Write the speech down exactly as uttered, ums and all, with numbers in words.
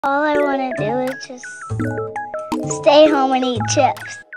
All I want to do is just stay home and eat chips.